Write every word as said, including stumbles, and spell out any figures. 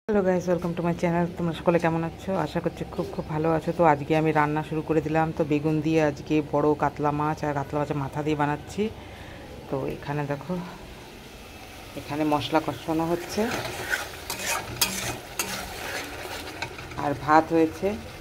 Hello guys, welcome to my channel. তোমরা সকলে কেমন আছো? আশা করছি খুব খুব ভালো আছো। তো আজকে আমি রান্না শুরু করে দিলাম। তো বেগুন দিয়ে আজকে বড় কাতলা মাছ আর কাতলা মাছের মাথা দিয়ে বানাচ্ছি। তো এখানে দেখো, এখানে মশলা কষানো হচ্ছে আর ভাত হয়েছে।